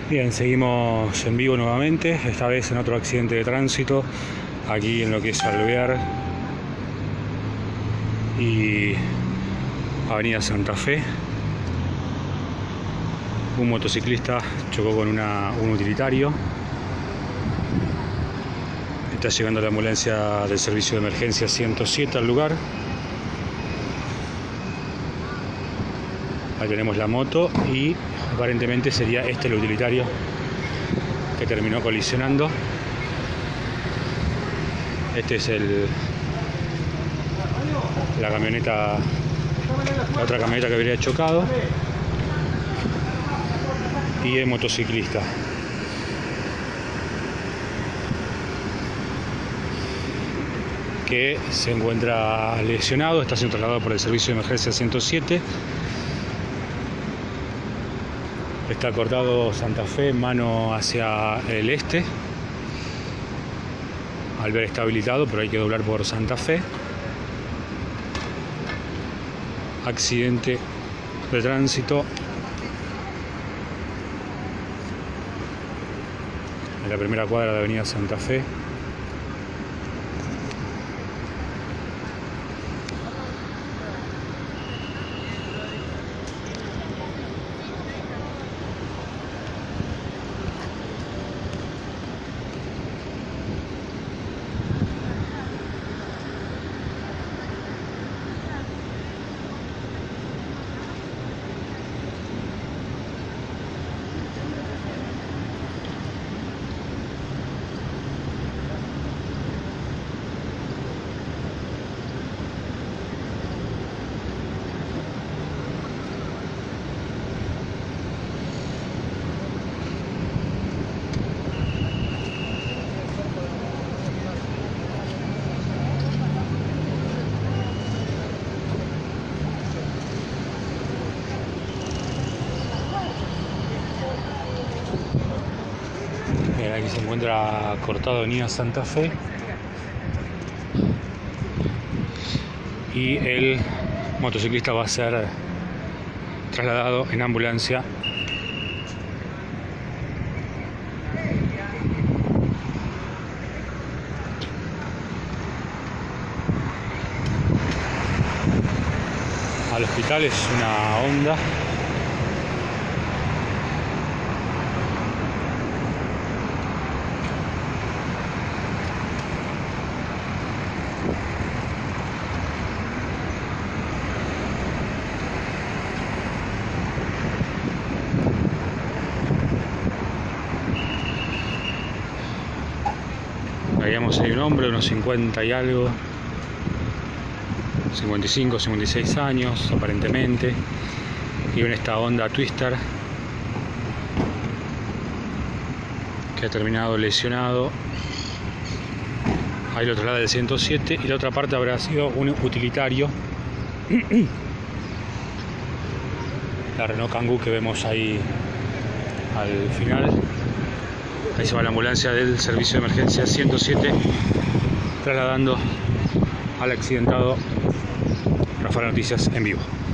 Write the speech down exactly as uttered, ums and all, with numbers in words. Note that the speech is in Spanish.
Bien, seguimos en vivo nuevamente, esta vez en otro accidente de tránsito, aquí en lo que es Alvear y Avenida Santa Fe. Un motociclista chocó con una, un utilitario. Está llegando la ambulancia del servicio de emergencia ciento siete al lugar. Ahí tenemos la moto y aparentemente sería este el utilitario que terminó colisionando. Este es el la camioneta, la otra camioneta que habría chocado, y el motociclista. Que se encuentra lesionado, está siendo trasladado por el servicio de emergencia ciento siete. Está cortado Santa Fe, mano hacia el este. Alvear está habilitado, pero hay que doblar por Santa Fe. Accidente de tránsito en la primera cuadra de Avenida Santa Fe. Aquí se encuentra cortado Avenida Santa Fe y el motociclista va a ser trasladado en ambulancia al hospital. Es una Honda. Veíamos ahí un hombre, unos cincuenta y algo, cincuenta y cinco, cincuenta y seis años aparentemente, y en esta Honda Twister que ha terminado lesionado. Ahí lo traslada el ciento siete y la otra parte habrá sido un utilitario, la Renault Kangoo que vemos ahí al final. Ahí se va la ambulancia del servicio de emergencia ciento siete trasladando al accidentado. Rafael Noticias en vivo.